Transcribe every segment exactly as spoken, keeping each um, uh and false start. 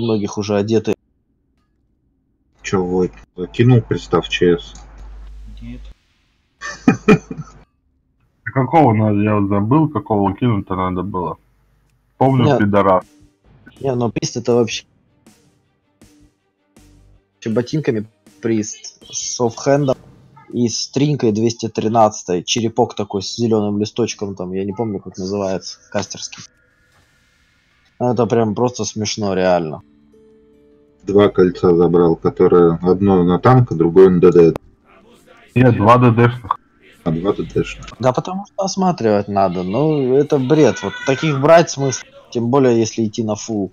многих уже одеты. Че, вот, кинул пристав ЧС? Нет. Какого надо, я вот забыл, какого кинуть-то надо было. Помню, Нет. пидорас. Не, ну прист это вообще ботинками прист с оффхендом и с тринкой двести тринадцать, черепок такой с зеленым листочком, там, я не помню, как называется, кастерский. Это прям просто смешно, реально. Два кольца забрал, которые одно на танк, а другое на ДД. Нет, два ДДшных. А два ДДшных. Да потому что осматривать надо, ну это бред, вот таких брать смысл, тем более если идти на фул.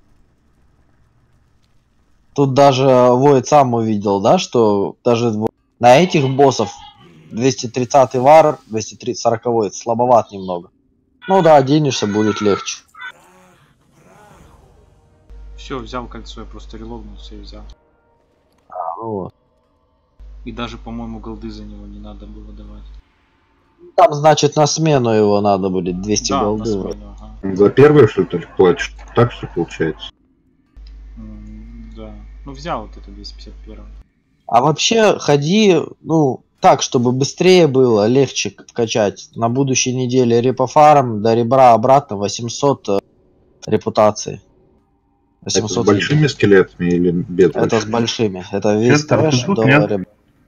Тут даже Void сам увидел, да, что даже на этих боссов двести тридцатый вар, двести сороковой слабоват немного. Ну да, оденешься, будет легче. Все, взял кольцо, я просто релогнулся и взял. А, ну вот. И даже, по-моему, голды за него не надо было давать. Там, значит, на смену его надо будет двести Да, голды. на смену, ага. За первое что-то платишь? Так что получается? М, да. Ну взял вот это двести пятьдесят один. А вообще ходи, ну, так, чтобы быстрее было, легче вкачать. На будущей неделе репофарм до ребра обратно восемьсот э, репутации. восемьсот это с большими скелетами или без Это больших? С большими. Это весь Честер, трэш до ребра.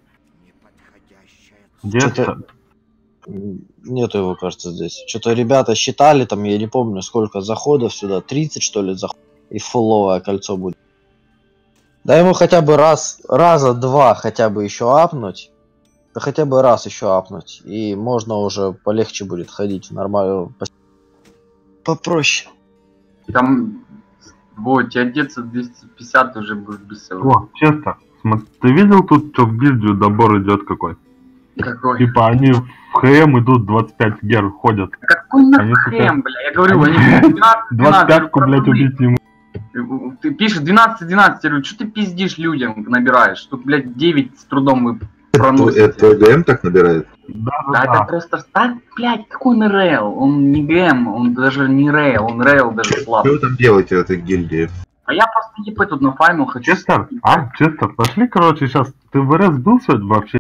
Что-то... Нету его, кажется, здесь. Что-то ребята считали, там, я не помню, сколько заходов сюда. тридцать, что ли, заходов. И фулловое кольцо будет. Да его хотя бы раз, раза два хотя бы еще апнуть. Да хотя бы раз еще апнуть. И можно уже полегче будет ходить. Нормально. Попроще. Там будет одеться двести пятьдесят уже будет без всего. О, честно, смотри, ты видел тут, что в гильдию добор идет какой? Какой? Типа они в ХМ идут двадцать пять гер ходят. Какой на Они, ХМ, бля? Я говорю, они двенадцать двадцать пятку, блядь, убить не могут. Ты пишешь двенадцать двенадцать, я говорю, что ты пиздишь людям набираешь? Тут, блядь, девять с трудом вы проносите. Это ГМ так набирает? Да, Да, да, это да. просто так, блядь, какой он рейл? Он не ГМ, он даже не рейл, он рейл даже Что слабый. вы там делаете в этой гильдии? А я просто ебать тут на файнал хочу. Честер, а, Честер, пошли, короче, сейчас, ты в РС был сегодня вообще?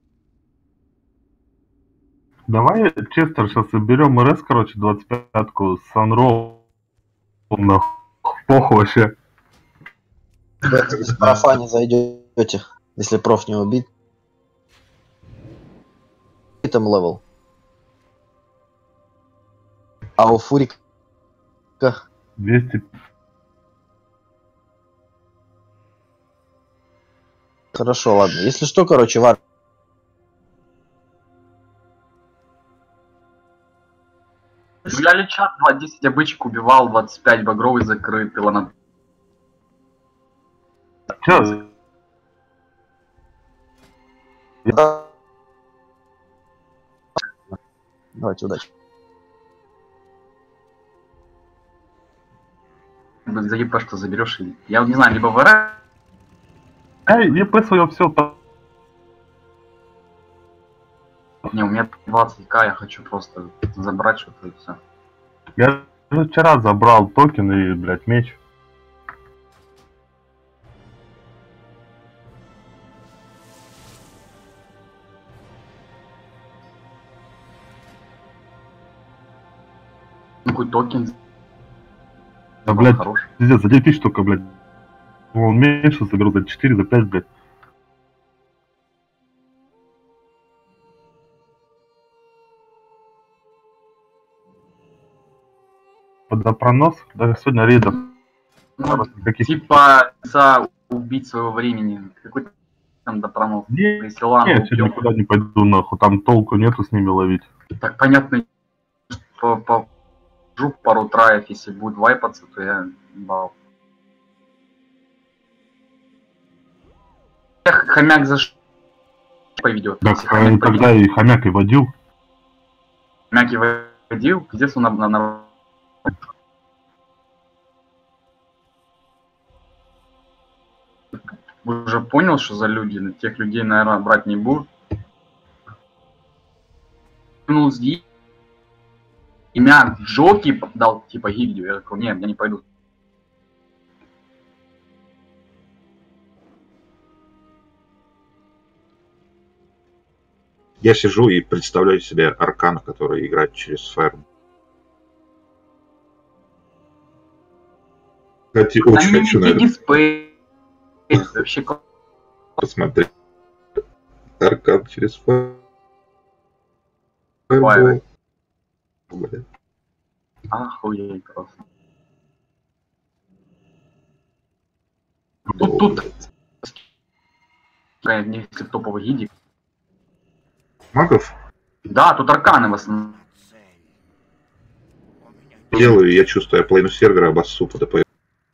Давай, Честер, сейчас соберем РС, короче, двадцать пятку с Санроу, нахуй, похуй вообще. Если профа не зайдете, если проф не убит. Там левел. А у Фурика двести. Хорошо, ладно. Если что, короче, вар. Ну я лечат два десять обычек убивал, двадцать пять багровый закрыт, пилонат. Чё? Да. Давайте, удачи. За ЕП что заберешь или... Я не знаю, либо в РС... Эй, ЕП свое все. Не, у меня двадцать ка, я хочу просто забрать что-то и все. Я же вчера забрал токен и, блядь, меч. Какой токен? Да, блядь, Хороший. пиздец, за девять тысяч только, блядь. Он меньше заберу за четыре, за пять, блядь. Под пронос, даже сегодня рейдов. Ну, Каких... типа за убить своего времени. Какой там допронос? Не, Если ладно, я сегодня никуда не пойду, нахуй, там толку нету с ними ловить. так понятно, по, по жук пару траев, если будет вайпаться, то я бал. Хомяк за ш... поведет. Так, а, тогда и хомяк и водил. Хомяк и водил, пиздец он на... на, на... Уже понял, что за люди? Тех людей, наверное, брать не будут. Ну, и меня Джоки дал, типа, гильдию. Я такой, нет, я не пойду. Я сижу и представляю себе Аркана, который играет через Fire. Кстати, очень хочу на это дисплей. Вообще посмотреть. Аркан через Fire. Fire. Блин. Охуеть просто. Тут, тут, если топовый гидик. Магов? Да, тут арканы в основном. Делаю, я чувствую, я половину сервера обоссу по ДП.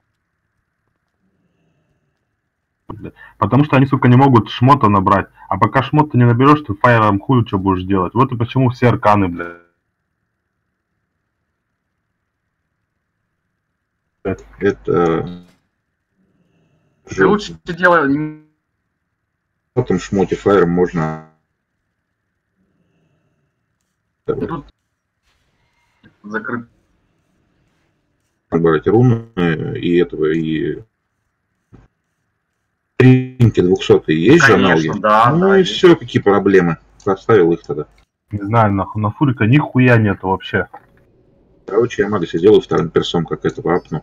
Потому что они, сука, не могут шмота набрать. А пока шмот ты не наберешь, ты фаером хуй что будешь делать. Вот и почему все арканы, блядь. Это... Ты лучше делай... В этом шмоте фаером можно... Тут закрыт. Брать руны и этого, и... Тринки двухсотые есть же аналоги? Да, ну да, и есть. все, какие проблемы. Поставил их тогда. Не знаю, нахуй, на фурика нихуя нету вообще. Короче, я Магаса сделаю вторым персом, как этого апну.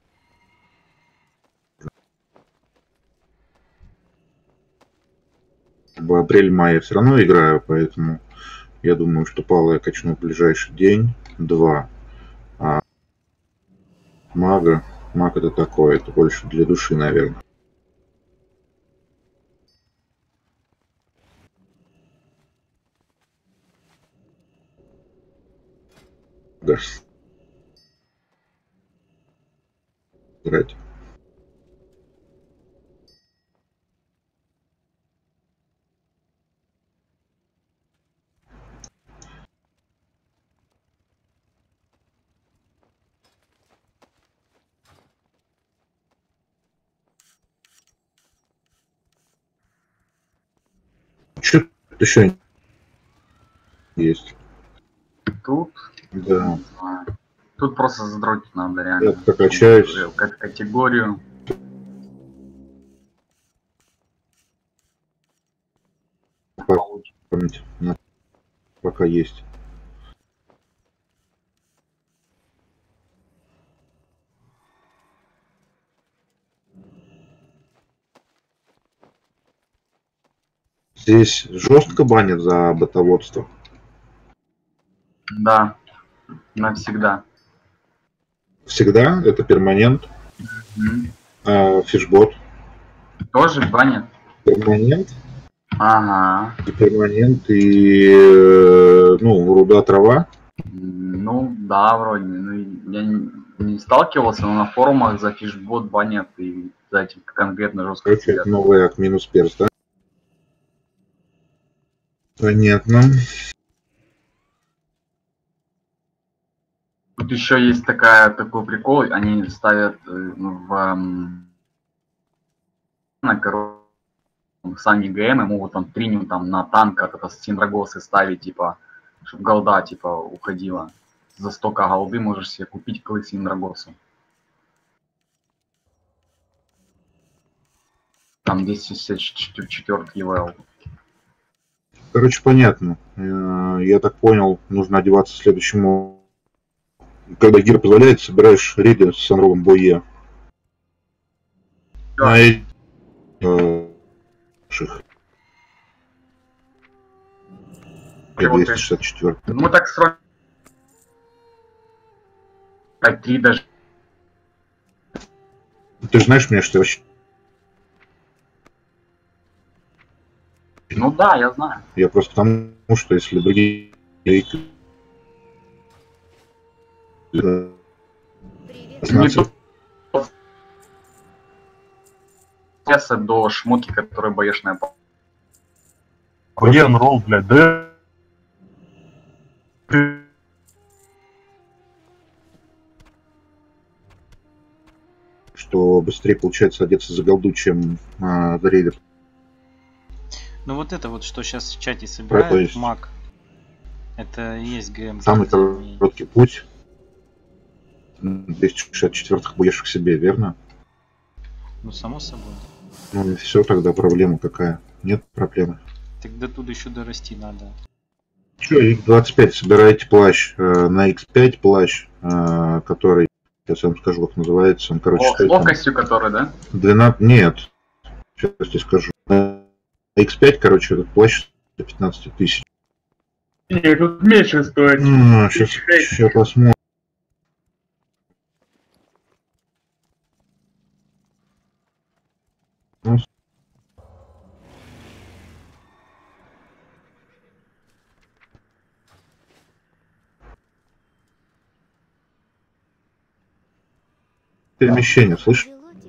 В апрель-мае все равно играю, поэтому я думаю, что Павла я качну в ближайший день-два. А Мага, Маг это такое, это больше для души, наверное. Да. Играть. Что еще есть? Тут, Да. не знаю. Тут просто задротить надо реально. Я прокачаюсь. Как категорию. Помните, пока есть. Здесь жестко банят за ботоводство. Да, навсегда. Всегда это перманент. М. А фишбот Тоже банят? перманент. Ага. И перманент, и э, ну, руда трава. Ну, да, вроде. Ну, я не, не сталкивался, но на форумах за фишбот банят и за этим конкретно жестко Короче, сидят. это новый ак минус перс, да? Понятно. Тут еще есть такая, такой прикол, они ставят э, в эм, на короче, сами ГМ могут там триню там на танках это синдрагосы ставить, типа, чтобы голда типа уходила. За столько голды можешь себе купить клык синдрагосу. Там десять шестьдесят четыре левел. Короче, понятно. Э, Я так понял, нужно одеваться следующему. Когда гир позволяет, собираешь рейды с Санровым Бое. Да. На э- э, ших. двести шестьдесят четыре. Ну так срок. три даже. Ты же знаешь меня, что я вообще... Ну да, я знаю. Я просто потому, что если другие... Не знаю, то до шмотки, которые боешь на пол. Где он ролл, блядь, да? что быстрее получается одеться за голду, чем а, за рейдер. Ну вот это вот, что сейчас в чате То собирает есть- маг, это и есть ГМ. Самый короткий путь. двести шестьдесят четыре будешь к себе, верно? Ну само собой. Ну и все, тогда проблема какая? Нет проблемы. Так до туда еще дорасти надо. Че, икс двадцать пять собираете плащ. Э, на икс пять плащ, э, который, сейчас я вам скажу, как называется. Он, короче, О, с ловкостью который, да? двенадцать, нет, сейчас я тебе скажу. На икс пять, короче, этот плащ до пятнадцать тысяч. Нет, тут меньше стоит. Ну, сейчас, сейчас посмотрим. Ну, перемещение, слышишь?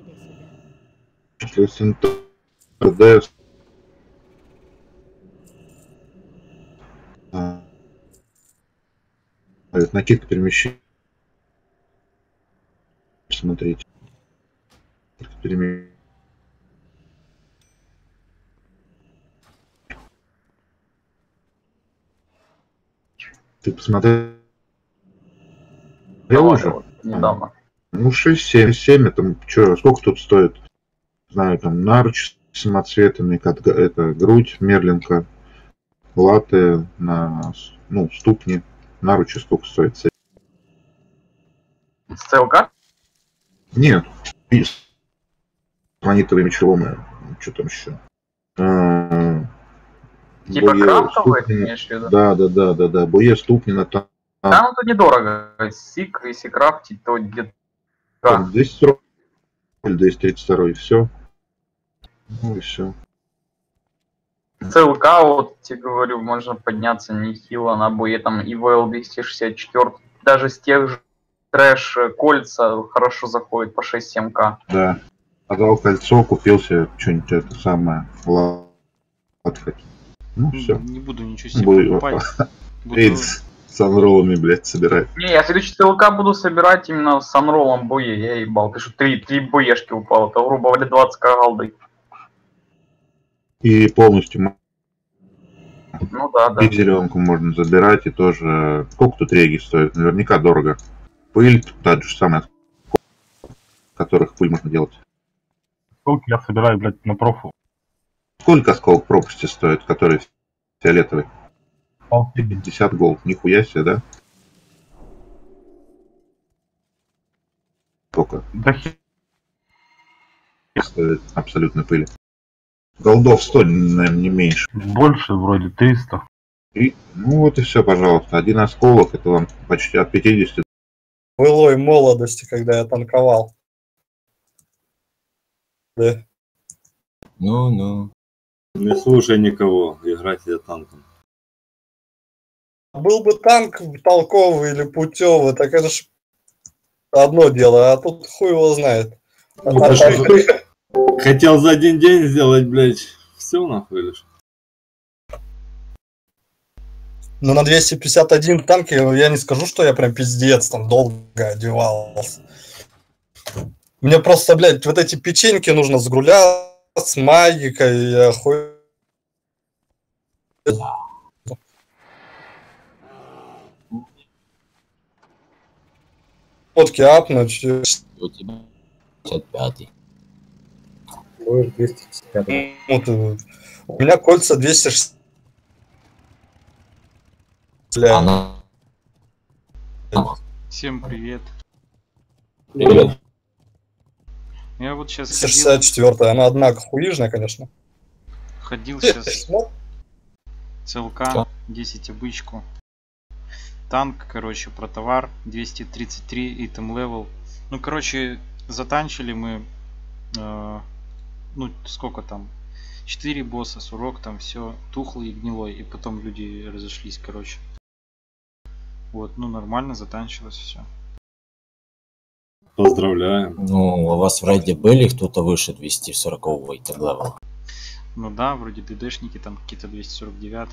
Если ТД, а, накидка перемещения. Смотрите. Перемещение. Ты посмотрел? Я уже. Недавно. Ну, шесть семь, семь, это что, сколько тут стоит? Знаю, там наруч с самоцветами, как это, грудь, мерлинка, латы на, ну, ступни, наручи сколько стоит? С ЦЛК? Нет, с монитовыми челомами, что там еще? А, Типа буе, крафтовые, ты ступни, имеешь в виду? да, да, да, да, да, буе, ступни на там. Да, ну тут недорого. Сик, если крафтить, то где-то... Там двести сорок или двести тридцать два, и все. Ну и все. ЦЛК, вот тебе говорю, можно подняться нехило на буе, там и вэ эл двести шестьдесят четыре, даже с тех же трэш кольца хорошо заходит по шесть семь ка. Да. Отдал кольцо, купил себе что-нибудь это самое. Латфет. Ну все. Не буду ничего себе Буду- покупать. Буду... Рейд с санроллами, блядь, собирать. Не, я следующий ЦЛК буду собирать именно с анролом буе, я ебал. Ты что, три, три буешки упало, это грубо говоря двадцать ка голды. И полностью Ну да, да. зеленку можно забирать, и тоже... Сколько тут реги стоит? Наверняка дорого. Пыль, та же самая, которых пыль можно делать. Сколько я собираю, блядь, на профу? Сколько осколок пропасти стоит, который фиолетовый? Полтинник. пятьдесят голд. Нихуя себе, да? Сколько Да хер. стоит абсолютно пыли? Голдов сто, наверное, не меньше. Больше вроде триста. И, ну вот и все, пожалуйста. Один осколок, это вам почти от пятидесяти. Былой молодости, когда я танковал. Да. Ну-ну. Не слушай никого, играть за танком. Был бы танк толковый или путевый, так это ж одно дело, а тут хуй его знает. А Ну, там ты что, хотел за один день сделать, блядь, все нахуй лишь. Ну, на двести пятьдесят один танке я не скажу, что я прям пиздец там долго одевался. Мне просто, блядь, вот эти печеньки нужно с груля, с магикой, я хуй... Фотки апнуть. У тебя пятьдесят пятый. Будешь двести пятьдесят пять. Ну, ты- У меня кольца двести шестьдесят. Бля, Она... Всем привет. Привет. Я вот сейчас двести ходил, шестьдесят четыре. Она, однако, хуижная, конечно. ходил сейчас Ну, ЦЛК, Чё? десять обычку. Танк, короче, про товар, двести тридцать три итем левел. Ну, короче, затанчили мы, э, ну, сколько там, четыре босса, сурок, там все тухлый и гнилой. И потом люди разошлись, короче. Вот, ну, нормально затанчилось все. Поздравляем. Ну, у вас в рейде были кто-то выше двести сорокового итем левела? Ну да, вроде ДДшники там какие-то двести сорок девять.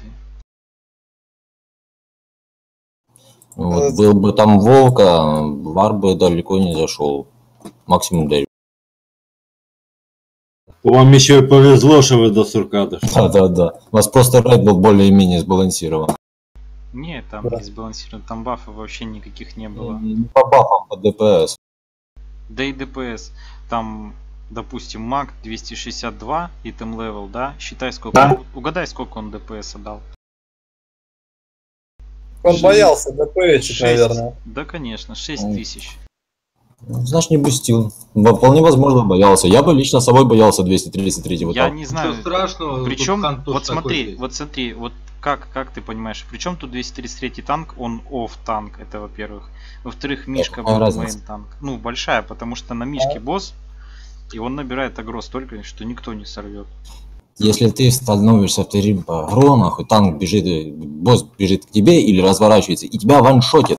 Ну, вот был бы там Волка, Вар бы далеко не зашел. Максимум до... Вам еще и повезло, что вы до сурка дошли. Да-да-да. У вас просто рейд был более-менее сбалансирован. Не, там Да. не сбалансировано, там бафов вообще никаких не было. Не по бафам, по ДПС. Да и ДПС. Там допустим, маг двести шестьдесят два итем левел, да? Считай, сколько. Да. Он, угадай, сколько он ДПС дал. Он Шесть- боялся ДПЧить, шесть. наверное. Да, конечно, шесть Ой. тысяч. Значит, не бустил. Во- Вполне возможно, боялся. Я бы лично собой боялся двести тридцать три. Вот Я так. не знаю. Ничего страшного. Причем, тут хан тоже вот смотри, такой есть. вот смотри, вот как, как ты понимаешь, причем тут двести тридцать третий танк, он офф танк, это во-первых. Во-вторых, Мишка какая был разница? мейн танк. Ну, большая, потому что на Мишке босс, и он набирает агро столько, что никто не сорвет. Если ты становишься вторым по агро, нахуй, танк бежит, э, босс бежит к тебе или разворачивается, и тебя ваншотит.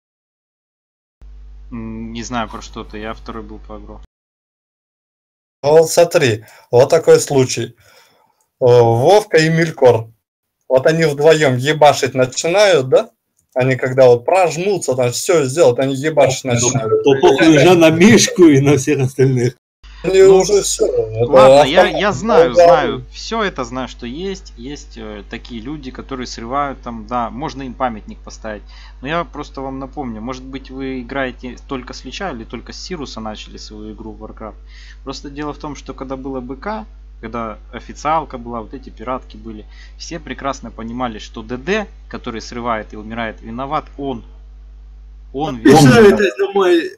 М, Не знаю про что-то, я второй был по агро. Вот смотри, вот такой случай. О, Вовка и Мелькор. Вот они вдвоем ебашить начинают, да? Они когда вот прожмутся, там все сделают, они ебашить начинают. То похуй уже на Мишку и на всех остальных. Они Ну, уже все. Ладно, я, я знаю, знаю, все это знаю, что есть. Есть э, такие люди, которые срывают там, да, можно им памятник поставить. Но я просто вам напомню, может быть вы играете только с Лича или только с Сируса начали свою игру в Warcraft. Просто дело в том, что когда было БК, когда официалка была, вот эти пиратки были, все прекрасно понимали, что ДД, который срывает и умирает, виноват он. Он виноват. Это за мой...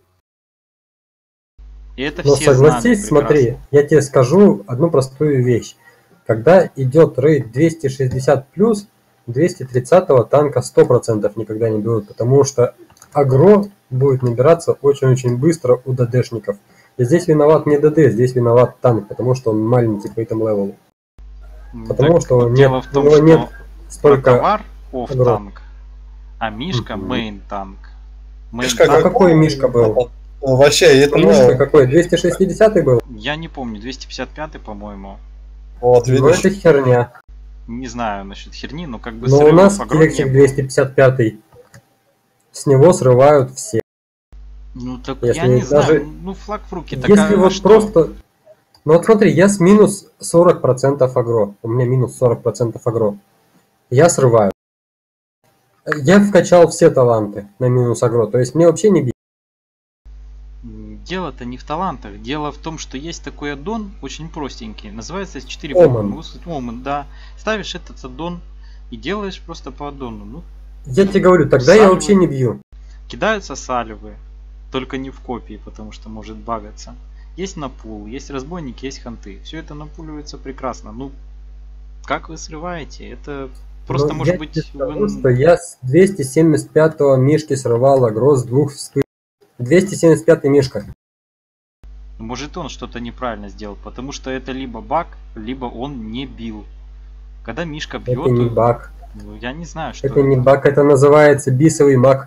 И это Но все знали согласись, прекрасно. смотри, я тебе скажу одну простую вещь. Когда идет рейд двести шестьдесят плюс, двести тридцатого танка сто процентов никогда не берут, потому что агро будет набираться очень-очень быстро у ДДшников. И здесь виноват не ДД, здесь виноват танк, потому что он маленький по этому левелу. Потому Так что вот нет, дело в том, у него что нет столько... Протовар офф агро. танк, а Мишка Мгм. мейн танк. Мейн Мишка танк- А какой Мишка был? Вообще, это Мишка какой? двести шестидесятый был? Я не помню, двести пятьдесят пятый, по-моему. Вот, Ну видишь. это херня. Не знаю насчет херни, но как бы Но у срывов нас агро не Кексик было. двести пятьдесят пятый. С него срывают все. Ну так Если я не даже- знаю, ну флаг в руки. Так Если а вот что? просто... Ну вот смотри, я с минус сорок процентов агро. У меня минус сорок процентов агро. Я срываю. Я вкачал все таланты на минус агро. То есть мне вообще не бить. М, Дело-то не в талантах. Дело в том, что есть такой аддон, очень простенький. Называется четыре Omen. Omen, да. Ставишь этот аддон и делаешь просто по аддону. Ну, Я тебе говорю, тогда я Сальвы. вообще не бью. кидаются сальвы, только не в копии, потому что может багаться. Есть напул, есть разбойники, есть ханты. Все это напуливается прекрасно. Ну, как вы срываете? Это просто Но может я быть... тебе скажу, вы- что я с двести семьдесят пятого Мишки срывал агро с двух вспышек. двести семьдесят пятый Мишка. Может он что-то неправильно сделал, потому что это либо баг, либо он не бил. Когда Мишка бьет, Это не баг. ну, я не знаю, что Это не баг, это называется бисовый маг.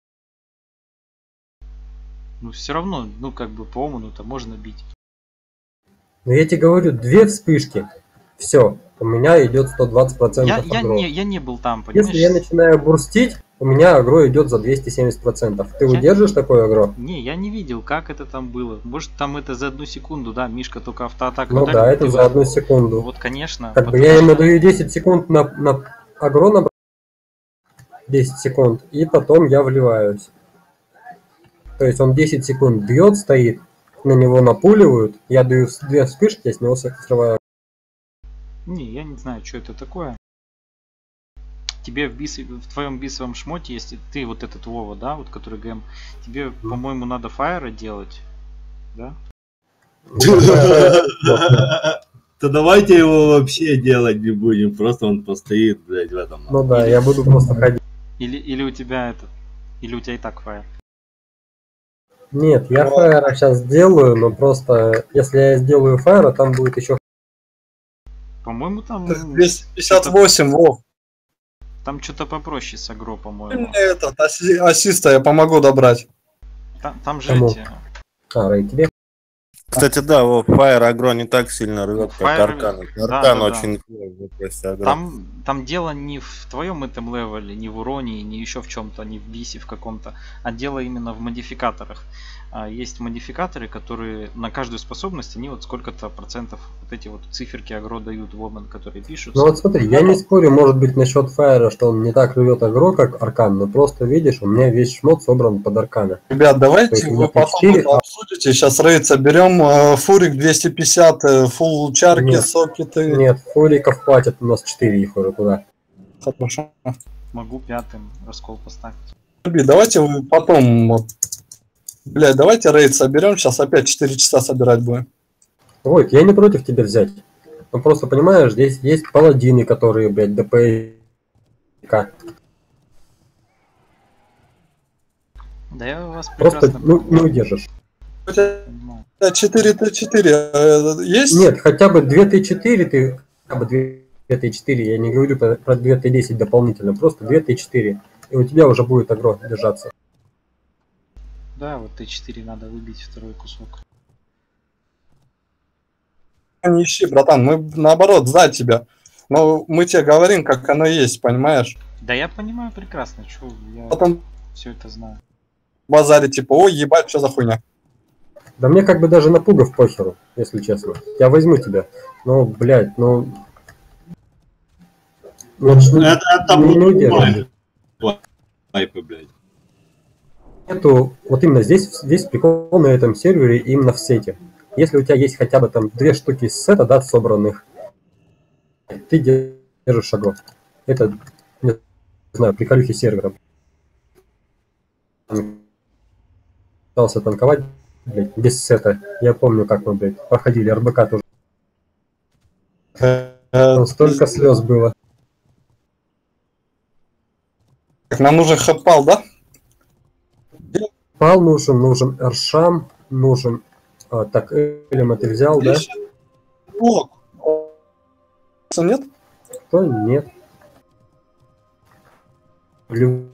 Ну все равно, ну как бы по Оману-то можно бить. Но я тебе говорю, две вспышки. Все, у меня идет сто двадцать процентов Я, я, агро. не, я не был там, понимаешь? Если я начинаю бурстить, у меня агро идет за двести семьдесят процентов. Ты Я- удержишь такое агро? Не, я не видел, как это там было. Может там это за одну секунду, да, Мишка только автоатаку Ну ударил, да, это ты за вот- одну секунду. Вот, конечно. Как бы потому я что- ему даю десять секунд на, на агро набрать. десять секунд. И потом я вливаюсь. То есть он десять секунд бьет, стоит, на него напуливают, я даю с- две вспышки, я с него с- срываю. Не, я не знаю, что это такое. Тебе в, бис... в твоем бисовом шмоте, если ты вот этот Вова, да, вот который ГМ, тебе, по-моему, надо фаера делать, да? То давайте его вообще делать не будем, просто он постоит, блядь, в этом. Ну да, я буду просто ходить. Или, или у тебя этот, или у тебя и так фаер. Нет, я фаера сейчас сделаю, но просто если я сделаю фаера, там будет еще... По-моему, там... двести пятьдесят восемь, Вов. Там что-то попроще с агро, Ты по-моему. мне этот, аси- ассиста я помогу добрать. Там, там же Кому? эти... А, Рэй, тебе? Кстати, да, вот Fire агро не так сильно рвет, как Fire- Аркан. да, Аркан да, очень рвет просто агро. Там, там дело не в твоем этом левеле, не в уроне, не еще в чем-то, не в бисе в каком-то, а дело именно в модификаторах. а есть модификаторы, которые на каждую способность, они вот сколько-то процентов, вот эти вот циферки агро дают в Omen, которые пишут. Ну вот смотри, я не спорю, может быть, насчет Фаера, что он не так рвет агро, как Аркан, но просто видишь, у меня весь шмот собран под Аркана. Ребят, давайте есть вы у потом четыре, это обсудите. Сейчас рейд соберем. э, Фурик двести пятьдесят, э, фулл чарки, Нет. сокеты. Нет, фуриков хватит, у нас четыре их уже туда. Хорошо. Могу пятым раскол поставить. Ребят, давайте вы потом... вот, блядь, давайте рейд соберем. Сейчас опять четыре часа собирать будем. Войт, я не против тебя взять. Ну просто понимаешь, здесь есть паладины, которые, блядь, ДП. Да я вас Просто прекрасно ну, не понимаю. удержишь. У тебя четыре Т четыре э, есть? Нет, хотя бы две Т четыре ты... Хотя бы две Т четыре, я не говорю про, про две Т десять дополнительно, просто две Т четыре. И у тебя уже будет агро держаться. Да, вот Т четыре надо выбить второй кусок. Не ищи, братан, мы наоборот за тебя. Но мы тебе говорим, как оно есть, понимаешь? Да я понимаю прекрасно, что я Потом все это знаю. базаре типа, ой, ебать, что за хуйня. Да мне как бы даже на пугов похеру, если честно. Я возьму тебя. Ну, блядь, ну... Ну, Это, это не, не будут удержишь. вайпы, блядь. Нету, вот именно здесь весь прикол на этом сервере именно в сете. Если у тебя есть хотя бы там две штуки с сета, да, собранных, ты держишь шагов. Это, не знаю, приколюхи сервера. Пытался танковать, блядь, без сета. Я помню, как мы, блядь, проходили эр бэ ка тоже. Там столько слез было. Нам нужен хэппал, да? Пал нужен, нужен Эршам, нужен... А, так, Элема ты взял, да? Блок. Нет? Кто? Нет. Лю-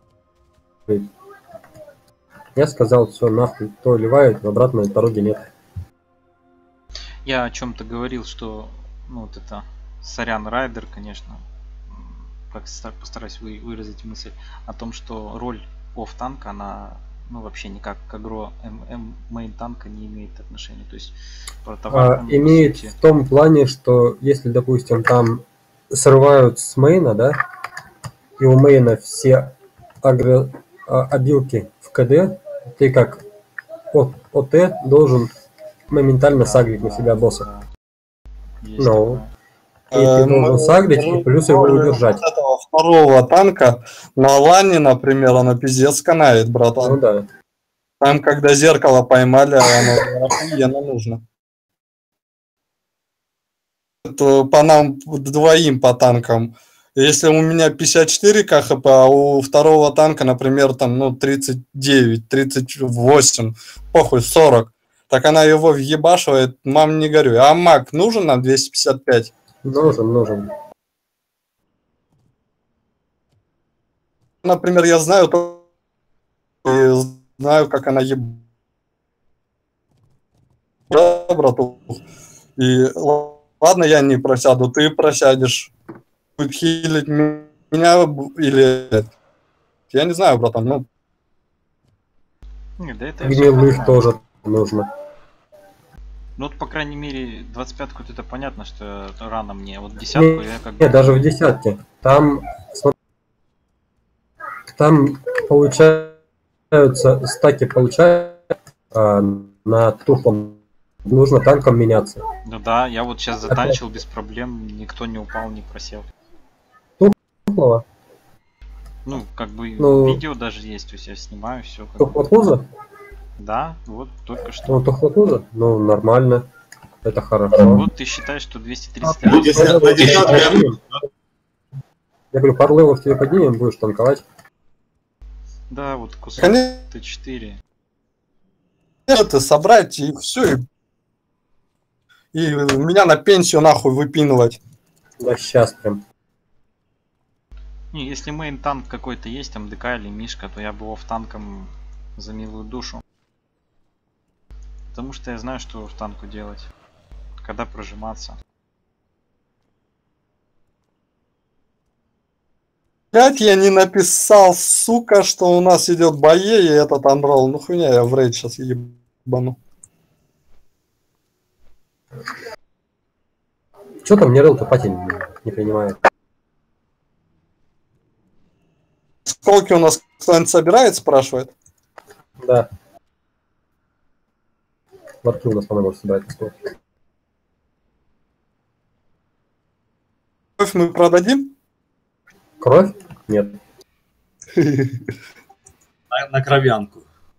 Я сказал, все, нахуй, кто ливает, обратной дороги нет. Я о чем-то говорил, что, ну вот это, сорян райдер, конечно, как ста- постараюсь вы- выразить мысль о том, что роль офф танка, она, ну вообще никак к агро мейн танка не имеет отношения. То есть про товар А, он, по имеет сути, в том плане, что если, допустим, там срывают с мейна, да, и у мейна все агро а, обилки в КД, ты как О- ОТ должен моментально сагрить на себя босса. есть Ну, такое. и ты Э, должен мы- сагрить и плюс его удержать. Вот этого второго танка на лане, например, оно пиздец канает, братан. Ну да. Там, когда зеркало поймали, оно охуенно нужно. Это по нам двоим по танкам. Если у меня пятьдесят четыре ка хп, а у второго танка, например, там, ну, тридцать девять, тридцать восемь, похуй, сорок, так она его въебашивает, мам, не горюй. А маг нужен нам двести пятьдесят пять? Нужен, нужен. Например, я знаю, то- и знаю, как она еб... Да, братух. И л- ладно, я не просяду, ты просядешь. Будет хилить м- меня б- или... Я не знаю, братан, ну... Не, да это я всё Гнилых понимаю. тоже нужно. Ну вот, по крайней мере, двадцать пятку это понятно, что это рано мне. Вот десятку я как бы... Нет, даже в десятке. Там, смотри, там получаются, стаки получаются а, на тухлом. Нужно танком меняться. Ну да, я вот сейчас затанчил без проблем, никто не упал, не просел. Тухлого? Ну, как бы Ну, видео даже есть, то есть я снимаю все. Тухлотуза? Да, вот только что. Ну, тухлотуза? Ну, нормально. Это хорошо. Вот ты считаешь, что двести тридцать Ну, один. десятка, на десятке. Я говорю, пару левов тебе поднимем, будешь танковать. Да, вот кусок Конечно. Т четыре. Это собрать и все, и... и меня на пенсию нахуй выпинывать. Да сейчас прям. Не, если мейн танк какой-то есть, там ДК или Мишка, то я бы офф танком за милую душу. Потому что я знаю, что в танку делать. Когда прожиматься. Опять я не написал, сука, что у нас идет бое и этот анролл. Ну хуйня, я в рейд сейчас ебану. Что там Нерел-то пати не принимает? Сколки у нас кто-нибудь собирает, спрашивает? Да. Ларки у нас, по-моему, собирает сколько. Кровь мы продадим? Кровь? Нет. На, на кровянку.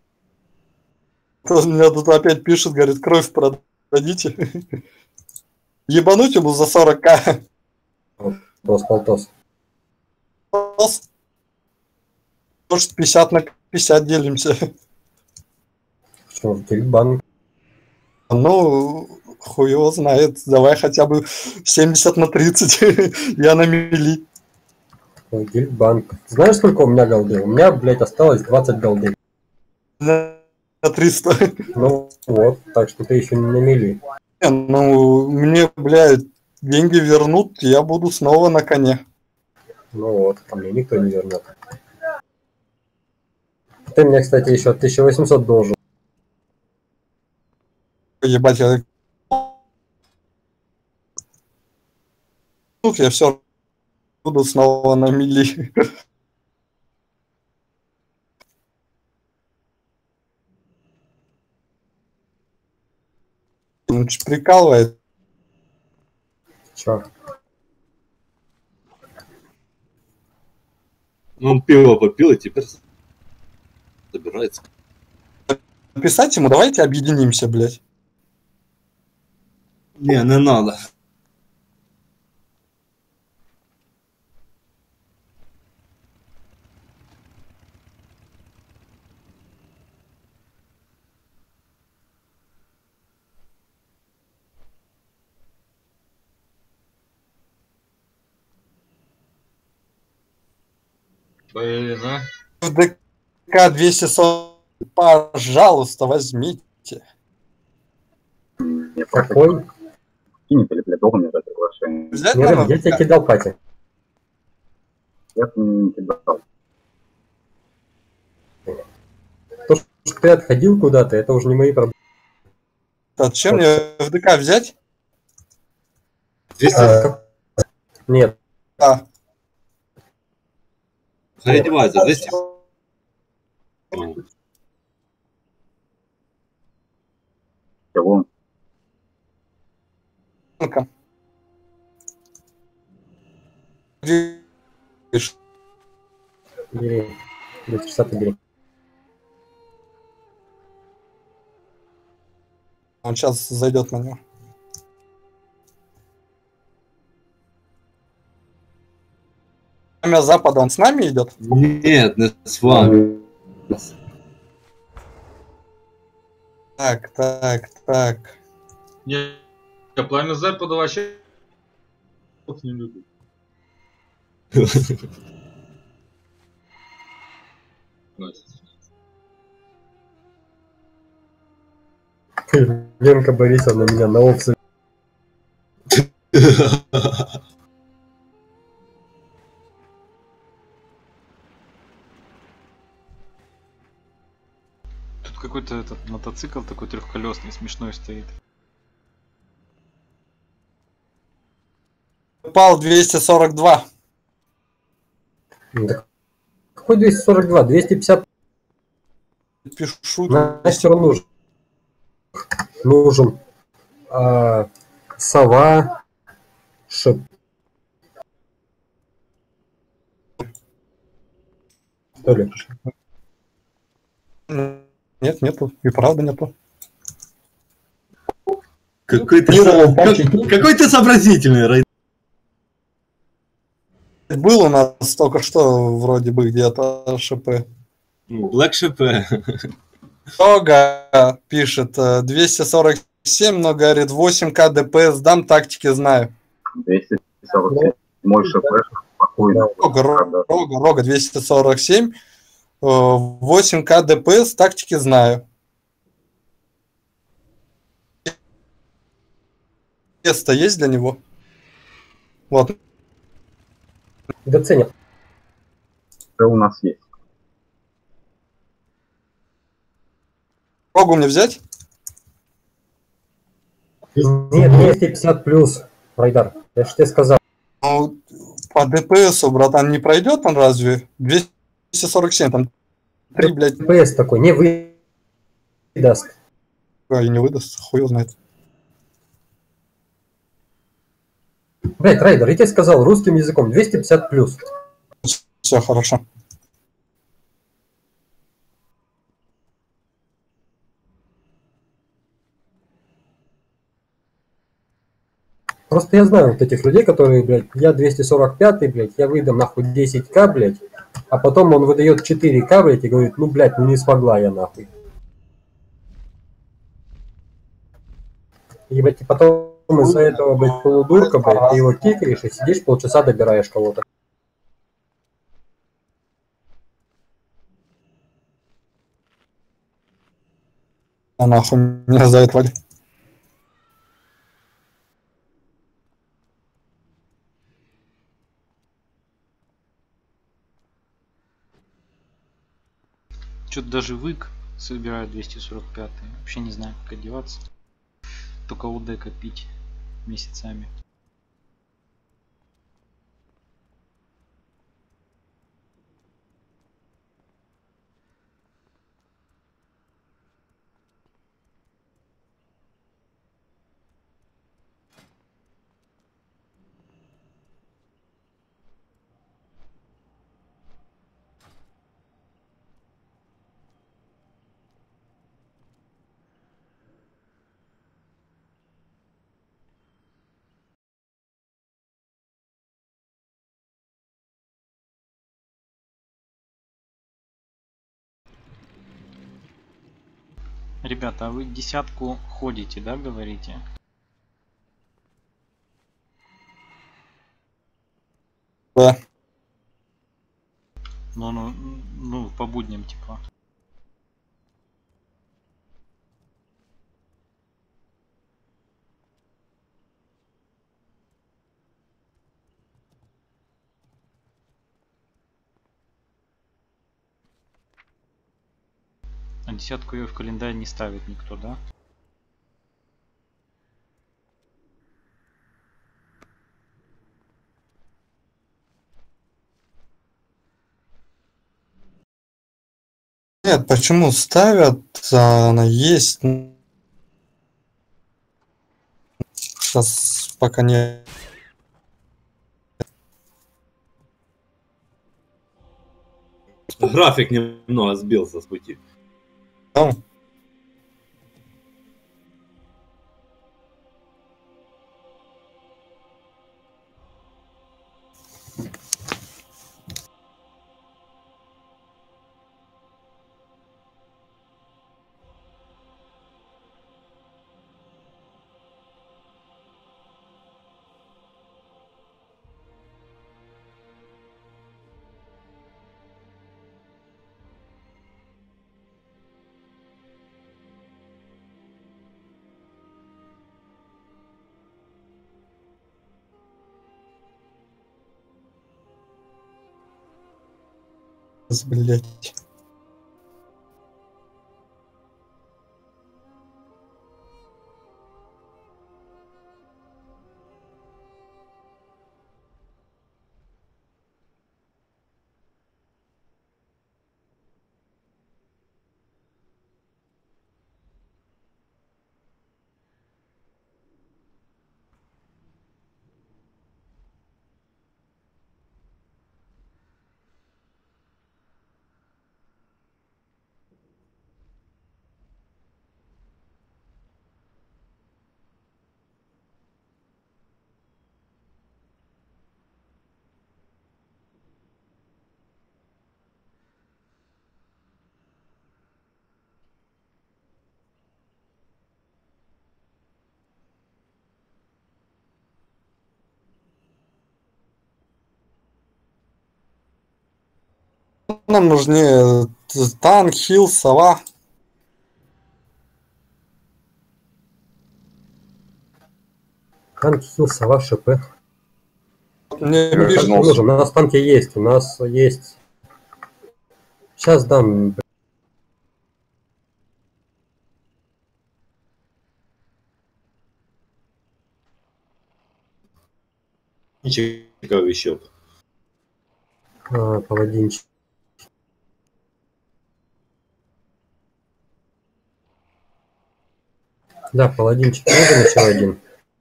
Он меня тут опять пишет, говорит, кровь продадите. Ебануть ему за сорок ка. Полтос, полтос. Может, пятьдесят на пятьдесят делимся. Почему? Тильбан. Ну, хуй его знает. Давай хотя бы семьдесят на тридцать. Я на мили. Гильдбанк. Знаешь, сколько у меня голды? У меня, блядь, осталось двадцать голды. На триста. Ну вот, так что ты еще не на мили. Не, ну, мне, блядь, деньги вернут, я буду снова на коне. Ну вот, а мне никто не вернет. Ты мне, кстати, еще тысяча восемьсот должен. Ебать, я... Тут я все буду снова на мили. Он ж прикалывает. Чё? Он пиво попил и теперь собирается. Написать ему, давайте объединимся, блядь. Не, не надо. Блин, а? В ДК двести сорок, пожалуйста, возьмите. Какой? Кинет или, блядь, долго мне дать приглашение? Взять Нет, надо? я тебе кидал пати. Я не кидал. То, что ты отходил куда-то, это уже не мои проблемы. А чем мне в ДК взять? двести... А, нет. А. Переодевай за двести. Чего? Ну-ка. Бери. двести шестьдесят бери. Он сейчас зайдет на него. Время Запада, он с нами идет? Нет, не с вами. Так, так, так. Не, я пламя Запада вообще не люблю. Ленка Борисовна меня на опции. Тут какой-то этот мотоцикл такой трехколесный, смешной стоит. Упал двести сорок два. Да какой двести сорок два? двести пятьдесят. Пишу. Настер нужен. Нужен. А, сова. Шип. Что ли? Нет, нету. И правда нету. Какой ты, как, какой ты сообразительный, Рай. Был у нас только что вроде бы где-то ШП. Black ШП. Рога пишет двести сорок семь, но говорит восемь ка ДПС дам, тактики знаю. двести сорок семь. Мой ШП спокойно. Рога, рога, рога двести сорок семь. восемь ка ДПС, тактики знаю. Место есть для него? Вот. ДЦ нет. Что у нас есть? Могу мне взять? Нет, двести пятьдесят плюс, Райдар. Я же тебе сказал. Ну, по ДПСу, братан, не пройдет он разве? двести сорок семь, там три, блядь. ДПС такой не выдаст. А, и не выдаст, хуй его знает. Блядь, Райдер, я тебе сказал русским языком двести пятьдесят плюс. Все, хорошо. Просто я знаю вот этих людей, которые, блядь, я двести сорок пять, блядь, я выдам нахуй десять ка, блядь, а потом он выдает четыре ка, блядь, и говорит, ну, блядь, ну не смогла я нахуй. И, блядь, и потом из-за этого, блядь, полудурка, блядь, ты его кикаешь и сидишь полчаса добираешь кого-то. А нахуй меня за это вали. Что-то даже вык собирают двести сорок пять. Вообще не знаю, как одеваться. Только ОД копить месяцами. Ребята, а вы десятку ходите, да, говорите? Да. Ну, ну, ну, по будням, типа. А десятку ее в календарь не ставит никто, да? Нет, почему ставят? А, она есть. Сейчас пока не... График немного сбился с пути. Ну, блять. Нам нужнее танк, хил, сова. Танк, хил, сова, ШП. Мне Танк пишут, не нужен. У нас танки есть. У нас есть Сейчас дам. Ничего еще. А, паладинчик. Да, паладинчик нужен еще один.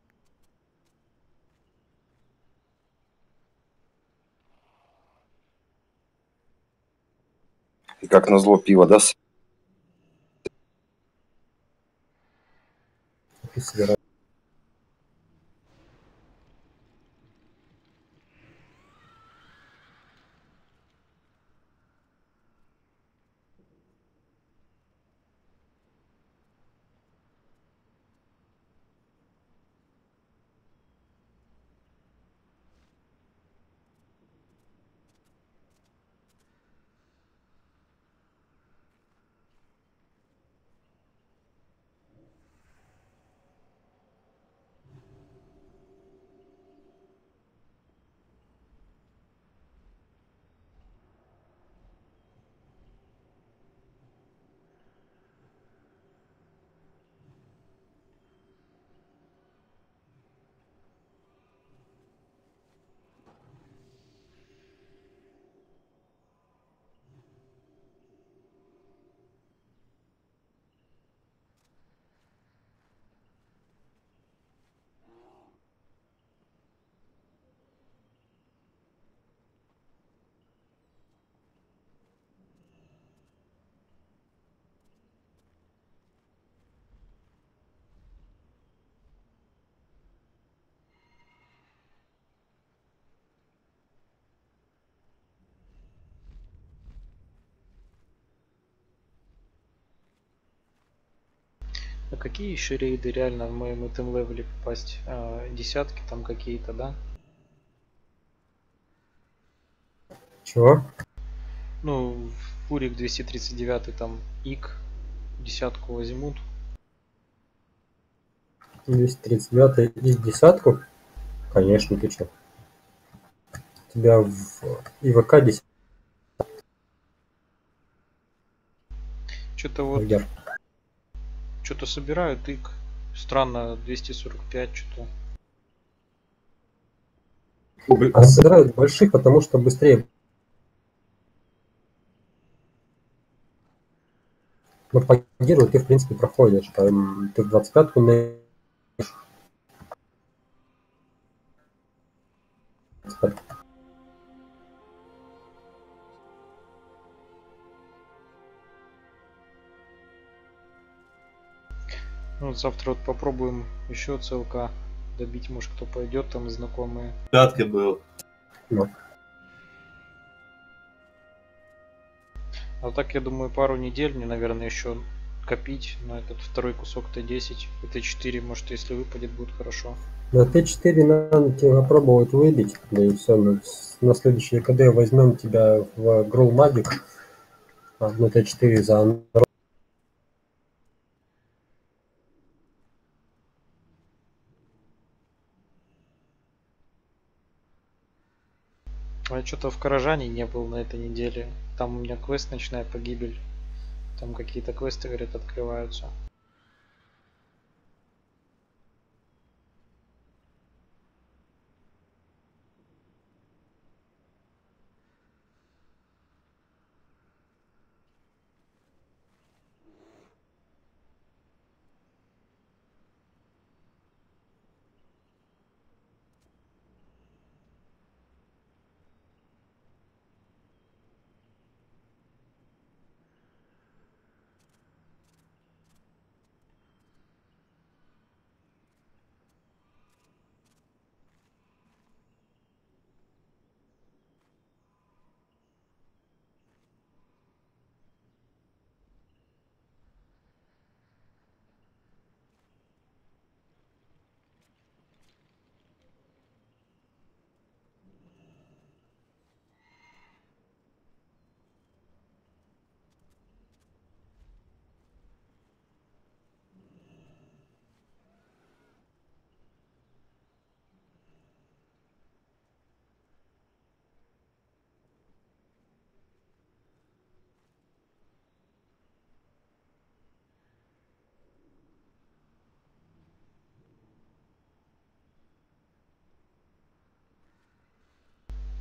И как назло пиво, да? Собираю. А какие еще рейды реально в моем этом левеле попасть? А, десятки там какие-то, да? Чего? Ну, в Фурик двести тридцать девять там ик десятку возьмут. двести тридцать девять и десятку? Конечно, ты че? У тебя в ИВК десять. Что-то вот... Гер. Что-то собирают ик. Странно, двести сорок пять что-то. А собирают больших, потому что быстрее. Ну, по гиру ты, в принципе, проходишь. Там, ты в двадцать пятку на... Ну, вот завтра вот попробуем еще ЦЛК добить, может кто пойдет, там знакомые. Пятка был. Ну. А так, я думаю, пару недель мне, наверное, еще копить на этот второй кусок Т десять и Т четыре, может, если выпадет, будет хорошо. На Т четыре надо тебе попробовать выбить, да и все. На, на следующий КД возьмем тебя в Грол Магик, а на Т четыре за Анро. А я что-то в Каражане не был на этой неделе. Там у меня квест «Ночная погибель». Там какие-то квесты, говорят, открываются.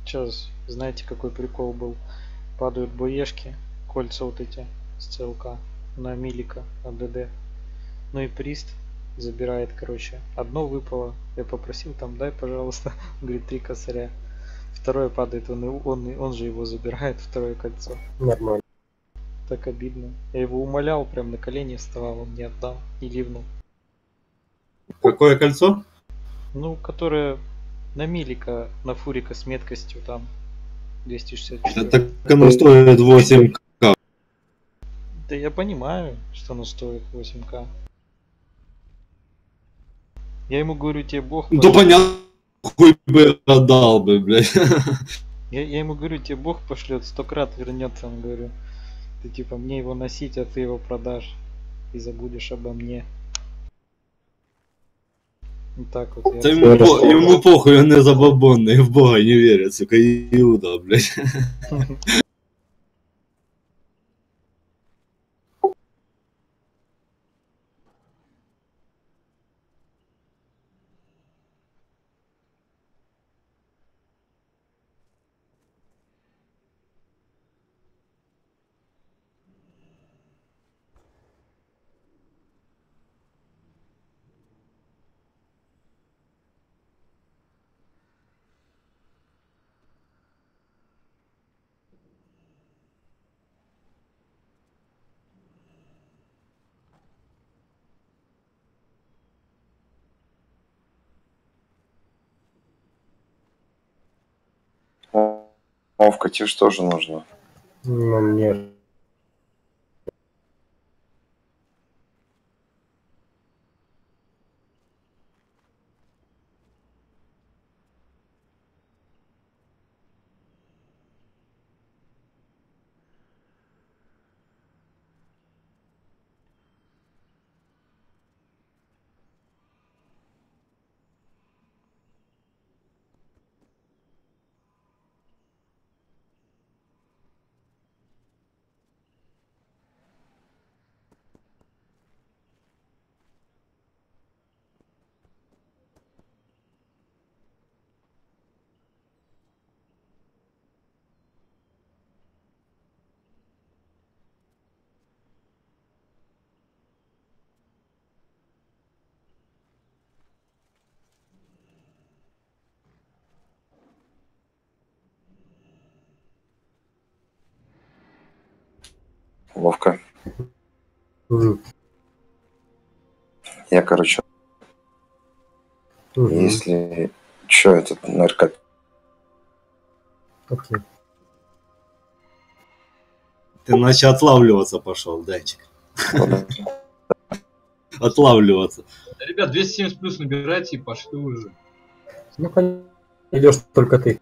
Сейчас, знаете, какой прикол был? Падают боешки, кольца вот эти с ЦЛК на Милика, АДД. Ну и Прист забирает, короче. Одно выпало. Я попросил там, дай, пожалуйста. Он говорит, три косаря. Второе падает, он, он, он же его забирает, второе кольцо. Нормально. Так обидно. Я его умолял, прям на колени вставал, он не отдал и ливнул. Какое кольцо? Ну, которое на Милика, на Фурика с меткостью там двести шестьдесят четыре. Так оно стоит восемь ка. Да я понимаю, что оно стоит восемь ка. Я ему говорю, тебе бог... Да понятно, хуй бы отдал бы, блядь. Я, я ему говорю, тебе бог пошлет, сто крат вернется. Он говорю, ты типа мне его носить, а ты его продашь. И забудешь обо мне. Вот так вот. Да ему, по, ему похуй, он не забабонный, в бога не верит, сука, Иуда, блядь. Вовка, тебе что же нужно? Ну, мне... Вовка. Угу. Я, короче, Угу. если... Чё этот наркот... Окей. Ты иначе отлавливаться пошел, Данчик. Отлавливаться. Ребят, двести семьдесят плюс набирайте и пошли уже. Ну, конечно, идешь только ты.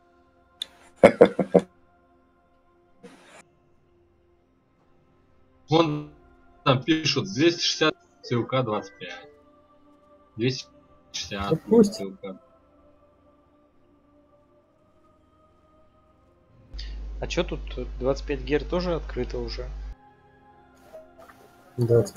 Вон там пишут двести шестьдесят ЦЛК двадцать пять. двести шестьдесят ЦЛК. А чё тут двадцать пять гер тоже открыто уже? Да.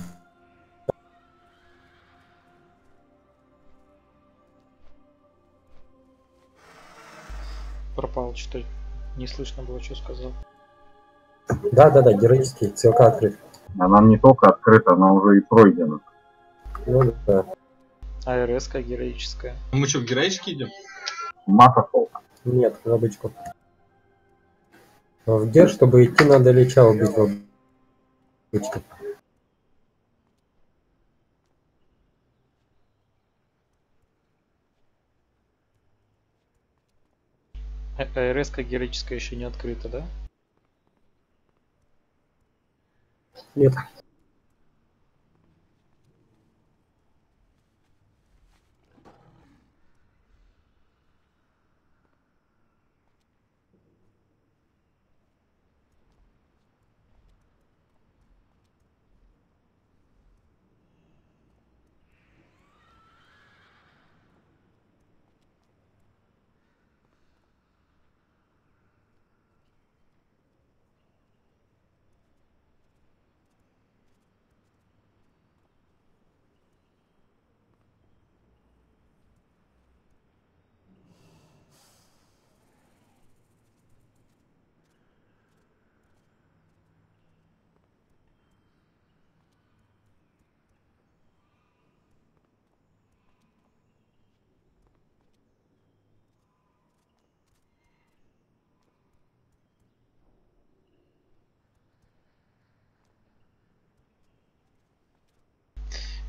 Пропал, что не слышно было, что сказал. Да, да, да, героический, ЦЛК открыт. Она не только открыта, она уже и пройдена. Ну да. А РС-ка героическая. Мы что, в героический идем? Масса толк. Нет, в обычку. В гер, чтобы идти, надо леча убить в обычку. А РС-ка героическая еще не открыта, да? Нет.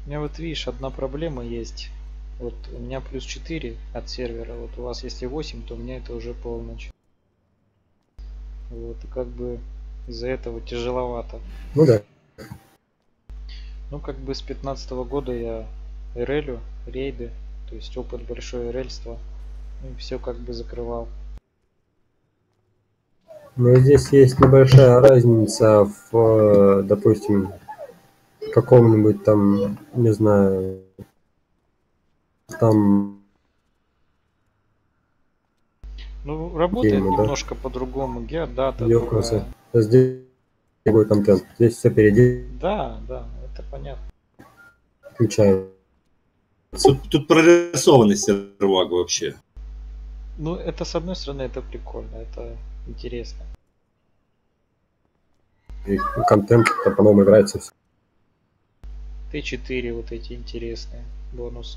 меня вот видишь, одна проблема есть. Вот у меня плюс четыре от сервера. Вот у вас если восемь, то у меня это уже полночь. Вот, и как бы из-за этого тяжеловато. Ну да. Ну, как бы с пятнадцатого года я РЛю, рейды, то есть опыт большое рельства. Ну, и все как бы закрывал. Но здесь есть небольшая разница в, допустим, каком-нибудь там, не знаю, там... Ну, работает Геймы, да? немножко по-другому. Геодата Ёкнулся. другая. Здесь другой контент. Здесь все впереди. Да, да, это понятно. Включаем. Тут, тут прорисованный сервак вообще. Ну, это с одной стороны, это прикольно, это интересно. И контент там, по-моему, играется все. Т четыре вот эти интересные бонусы.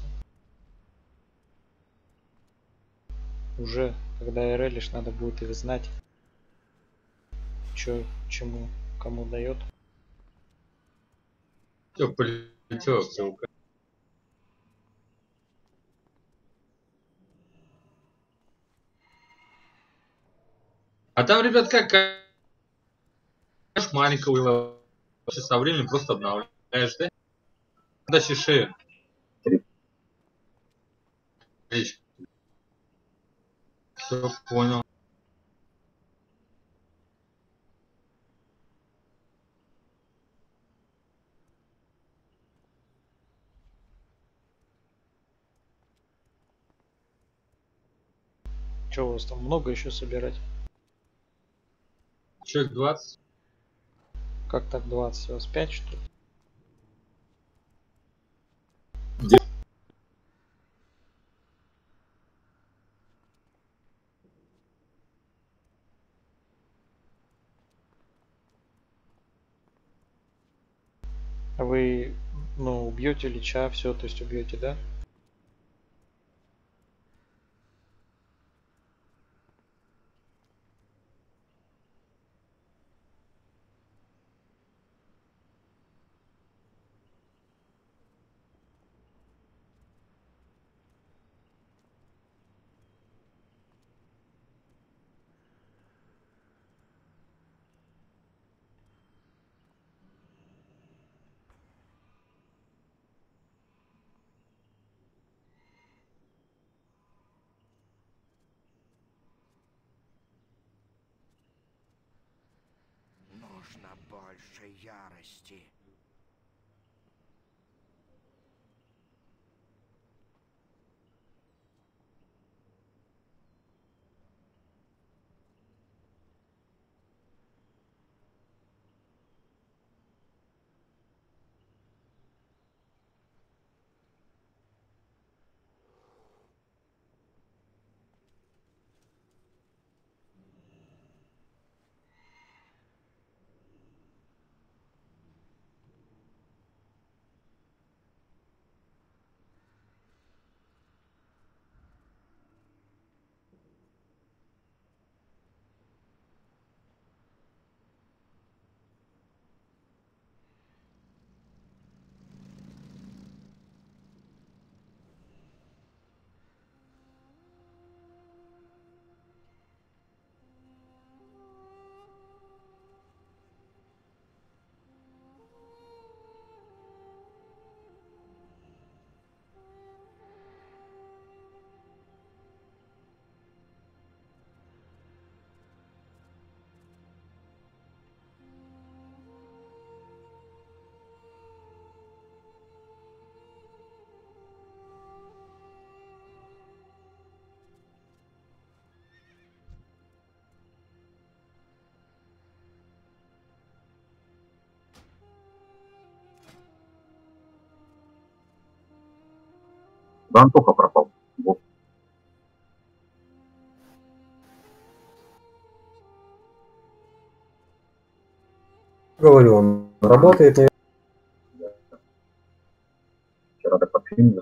Уже, когда РЛишь, надо будет их знать. Чё, чему, кому дает. Все, полетело, ссылка. А там, ребят, как, как маленького было. Вообще со временем просто обновляешь, да? Дальше шею. Все, понял. Че у вас там много еще собирать? Человек двадцать. Как так двадцать? У вас пять что ли? А вы, ну, убьете Лича, все, то есть убьете, да? Нужно больше ярости. Да, Антоха пропал. Вот. Говорю, он работает. И... Вчера так под фильм.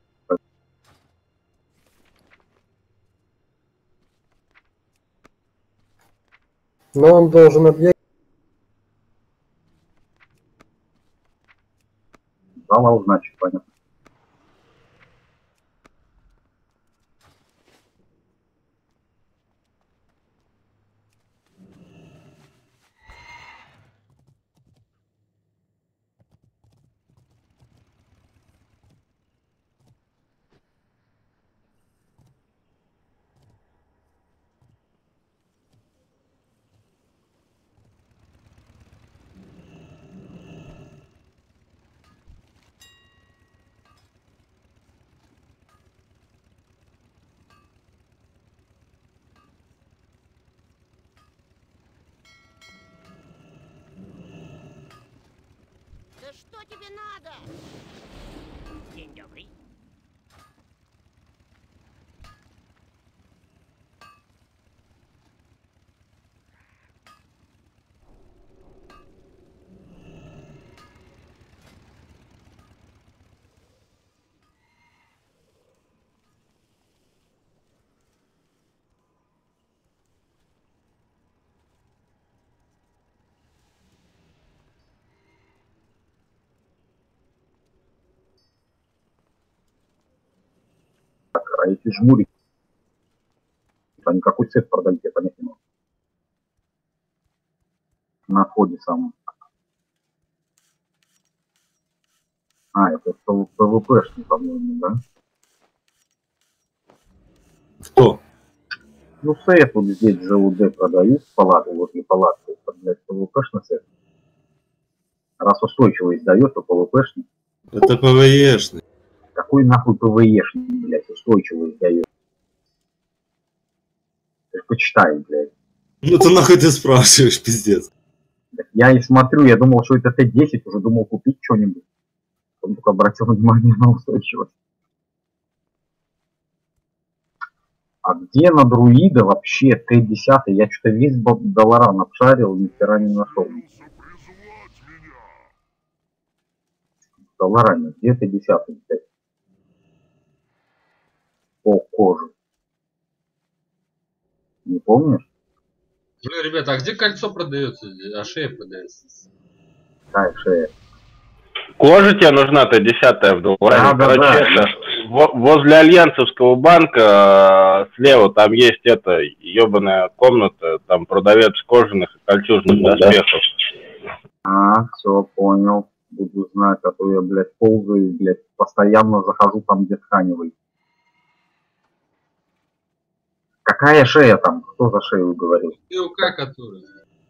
Но он должен объект. Да, Халал, значит, понятно. Да что тебе надо? День добрый. А если жмурить, они какой цвет продают, я понять не могу. На входе самом. А, это ПВПшный, по-моему, да? Кто? Ну, сейф вот здесь ЖУД продают, палату, возле палатки, это, блядь, ПВПшный сейф. Раз устойчивость дает, то ПВПшный. Это ПВЕшный. Какой нахуй ПВЕшный, блядь, устойчивость дает? Ты ж почитай, блядь. Ну ты нахуй ты спрашиваешь, пиздец. Так я и смотрю, я думал, что это Т десять, уже думал купить что-нибудь. Он только обратил внимание на устойчивость. А где на друида вообще Т десять? Я что-то весь Долоран обшарил, ни хера не нашел. Долоран, где Т десять, блядь? По коже. Не помнишь? Блин, ребята, а где кольцо продается? А шея продается? Какая шея? Кожа тебе нужна, Т десять в Долоране. Да, Короче, да, это, во- возле Альянсовского банка э, слева там есть эта ебаная комната, там продавец кожаных и кольчужных доспехов. А, все, понял. Буду знать, а то я, блядь, ползаю, блядь, постоянно захожу там, где тканевый. Какая шея там? Кто за шею говорил? ТУК, который.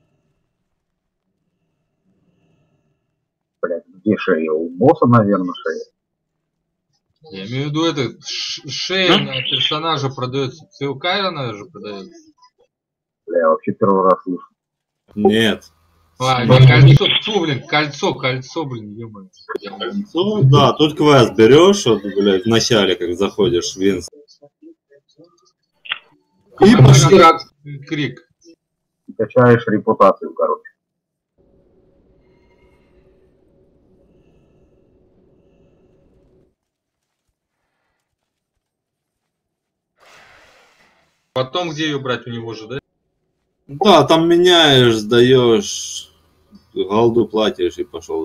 Блядь, где шея? У босса, наверное, шея. Я имею в виду, это ш- шея на персонажа продается. ЦЛК она же продается. Бля, я вообще первый раз слышу. Нет. А, не кольцо, фу, блин, кольцо, кольцо, блин, ё-моё. Ну да, тут квест берешь, вот, блядь, в начале, как заходишь в Винс. И пошли. Крик. Качаешь репутацию, короче. Потом где ее брать у него же, да? Да, там меняешь, сдаешь, голду платишь и пошел.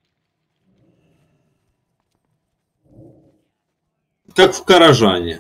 Как в Каражане.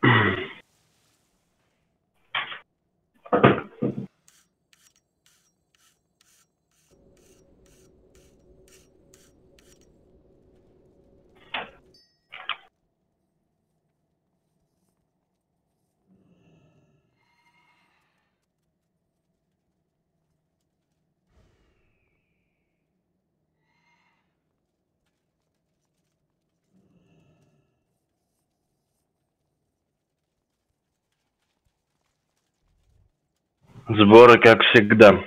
Сборы, как всегда.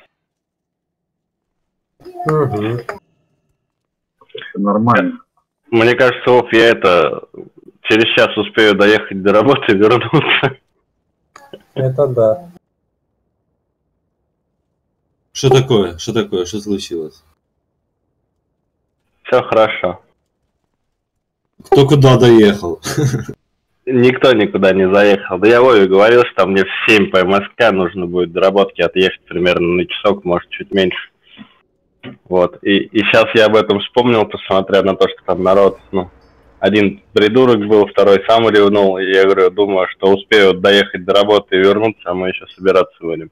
Угу. Нормально. Мне кажется, Вов, я это через час успею доехать до работы и вернуться. Это да. Что такое? Что такое? Что случилось? Все хорошо. Кто куда доехал? Никто никуда не заехал. Да я Вове говорил, что мне в семь по МСК нужно будет до работки отъехать примерно на часок, может, чуть меньше. Вот. И, и сейчас я об этом вспомнил, посмотря на то, что там народ, ну, один придурок был, второй сам ревнул. И я говорю, думаю, что успею доехать до работы и вернуться, а мы еще собираться будем.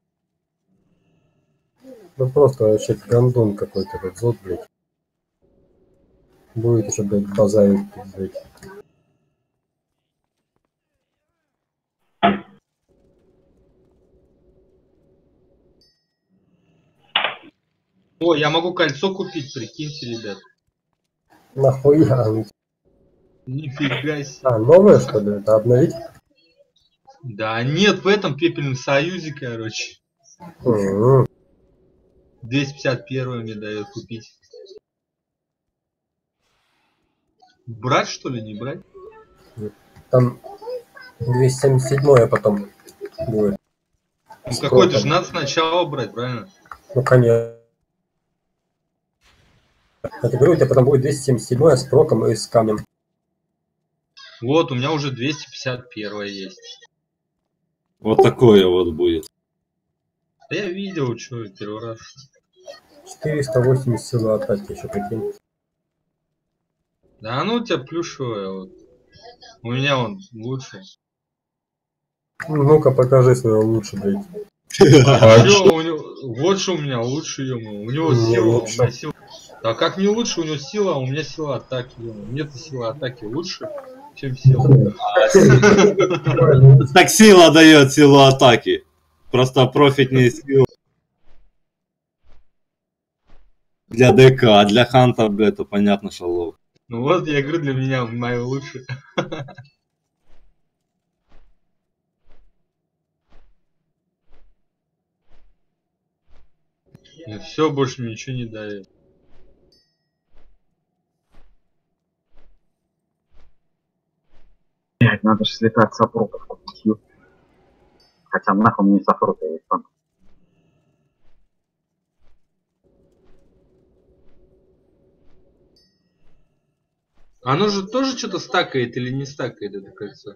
Ну просто вообще гандон какой-то, этот зод, блядь. Будет еще, блядь, базарить, блядь. О, я могу кольцо купить, прикиньте, ребят. Нахуя? Нифига себе. А, новое, что ли? Это обновить? Да нет, в этом пепельном союзе, короче. Угу. двести пятьдесят один мне дает купить. Брать, что ли, не брать? Там двести семьдесят семь потом будет. Ну какой-то же надо сначала брать, правильно? Ну конечно. Я тебе говорю, у тебя потом будет двести семьдесят семь с проком и с камнем. Вот, у меня уже двести пятьдесят один есть. Вот такое вот будет. Да я видел, что первый раз. четыреста восемьдесят силы атаки еще, прикинь. Да ну у тебя плюшевая вот. У меня он лучше. Ну-ка покажи свое лучше, блядь. А чё, у него... Вот что у меня лучше, ё У него сила, у меня сила. А как не лучше, у него сила, а у меня сила атаки. Мне-то сила атаки лучше, чем сила. Так сила дает силу атаки. Просто профитнее сила. Для ДК, а для хантов, бля, это понятно, что лов. Ну вот, я говорю, для меня мое лучше. И все, больше ничего не дает. Блять, надо же слетать сапротов купить. Хотя нахуй мне сапроты есть там. Оно же тоже что-то стакает или не стакает, это кольцо?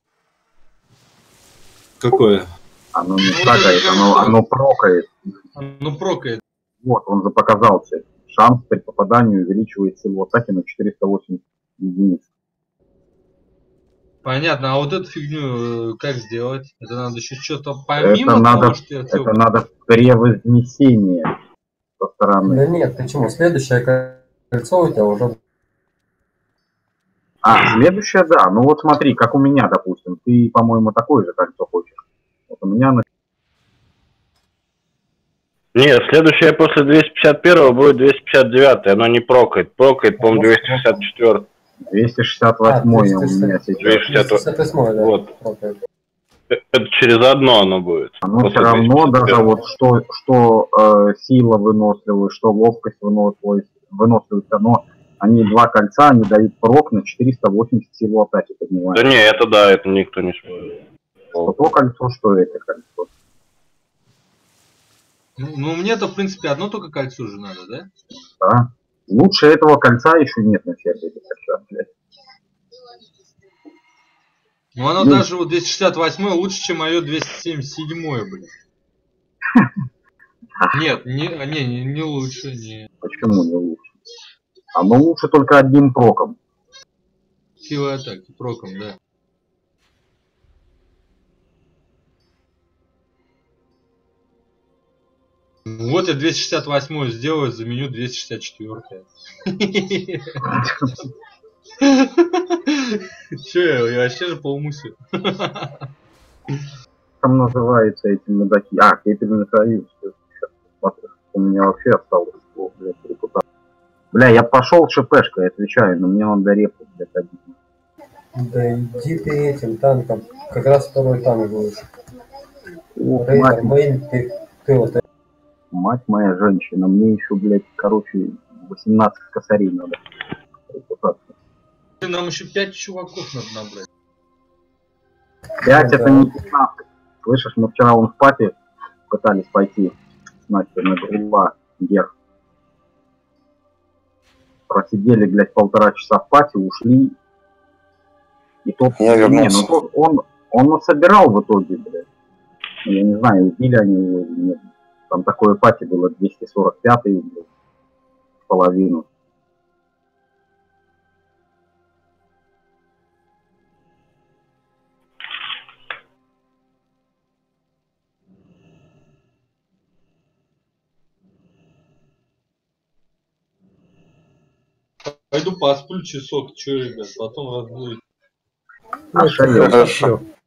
Какое? Оно не стакает, оно, оно прокает. Ну прокает. Вот, он же показался. Шанс при попадании увеличивает силу атаки на четыреста восемьдесят единиц. Понятно, а вот эту фигню как сделать? Это надо еще что-то помимо это того, надо, что я это надо превознесение со стороны. Да нет, почему? Следующее кольцо у тебя уже... А, следующее, да. Ну вот смотри, как у меня, допустим. Ты, по-моему, такое же кольцо хочешь. Вот у меня... Нет, следующее после двести пятьдесят один будет двести пятьдесят девять, оно не прокает. Прокает, по-моему, двести шестьдесят четыре. двести шестьдесят восемь а, у меня сейчас. двести шестьдесят восемь, да. Вот. Okay. Это через одно оно будет. Оно все равно, даже вот что, что э, сила выносливость, что ловкость выносливость, выносливость, оно, они два кольца, они дают прок на четыреста восемьдесят силу атаки, поднимают. Да не, это да, это никто не спорит. Что то кольцо, что это кольцо. Ну, ну мне-то, в принципе, одно только кольцо же надо, да? Да. Лучше этого кольца еще нет на сервере, кольца, блядь. Ну оно ну, даже вот двести шестьдесят восемь лучше, чем мое двести семьдесят семь, блин. Нет, не, не, не лучше, не. Почему не лучше? Оно лучше только одним проком. Сила атаки, проком, да. Ну вот я двести шестьдесят восемь сделаю, заменю двести шестьдесят четыре. Че, я вообще же по уму себе. Там называется эти мудаки. А, Кейтерный Союз. У меня вообще осталось, блядь, репутация. Бля, я пошел шпшкой, отвечаю, но мне надо репу, блядь, обидно. Да иди ты этим танком. Как раз второй танк будешь. Ох, Рейдер, мать, мейн, ты, ты вот это. мать моя женщина, мне еще, блядь, короче, восемнадцать косарей надо. Репутация. Нам еще пять чуваков надо набрать. пять это не пятнадцать. Слышишь, мы вчера вон в пати пытались пойти с Настей на груба вверх. Просидели, блядь, полтора часа в пати, ушли. И тот, Я вернулся. не, ну тот, он, он насобирал в итоге, блядь. Я не знаю, убили они его или нет. Там такое пати было двести сорок пять, блядь, в половину. Пойду посплю часок, че, ребят, потом разбудит. А шалёк. Хорошо.